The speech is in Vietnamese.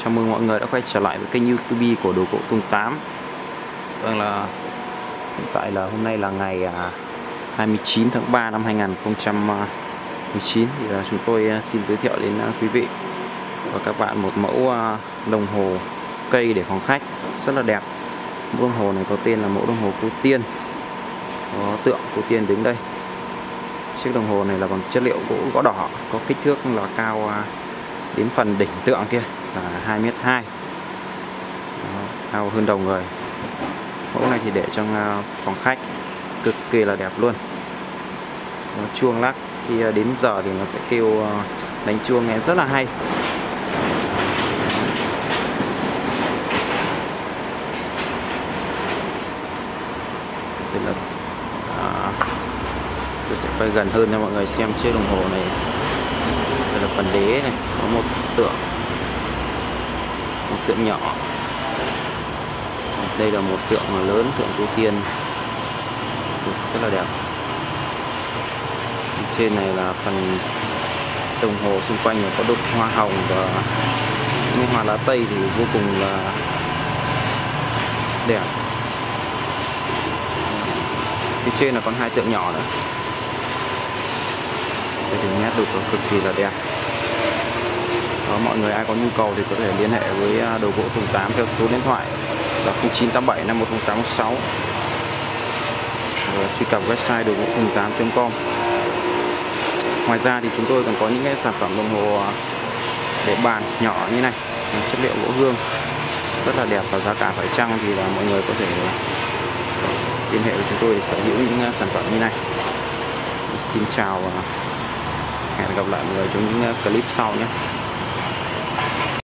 Chào mừng mọi người đã quay trở lại với kênh YouTube của Đồ Gỗ Tùng 8. Vâng, là hiện tại là hôm nay là ngày 29 tháng 3 năm 2019. Thì chúng tôi xin giới thiệu đến quý vị và các bạn một mẫu đồng hồ cây để phòng khách rất là đẹp. Mẫu đồng hồ này có tên là mẫu đồng hồ cô tiên, có tượng cô tiên đứng đây. Chiếc đồng hồ này là bằng chất liệu gỗ đỏ, có kích thước là cao đến phần đỉnh tượng kia là 2m2, cao hơn đầu người. Mẫu này thì để trong phòng khách cực kỳ là đẹp luôn. Nó chuông lắc khi đến giờ thì nó sẽ kêu đánh chuông nghe rất là hay. Tôi sẽ quay gần hơn cho mọi người xem chiếc đồng hồ này. Đây là phần đế này, có một tượng nhỏ. Đây là một tượng lớn, tượng cô tiên rất là đẹp. Trên này là phần đồng hồ, xung quanh có đục hoa hồng và những hoa lá tây thì vô cùng là đẹp. Phía trên là còn hai tượng nhỏ nữa. Đây thì nét đục cực kỳ là đẹp. Đó, mọi người ai có nhu cầu thì có thể liên hệ với Đồ Gỗ Tùng 8 theo số điện thoại là 0987 510816, truy cập website đồ gỗ tùng 8.com. Ngoài ra thì chúng tôi còn có những cái sản phẩm đồng hồ để bàn nhỏ như này, chất liệu gỗ hương rất là đẹp và giá cả phải chăng thì là mọi người có thể liên hệ với chúng tôi để sở hữu những sản phẩm như này. Xin chào và hẹn gặp lại mọi người trong những clip sau nhé.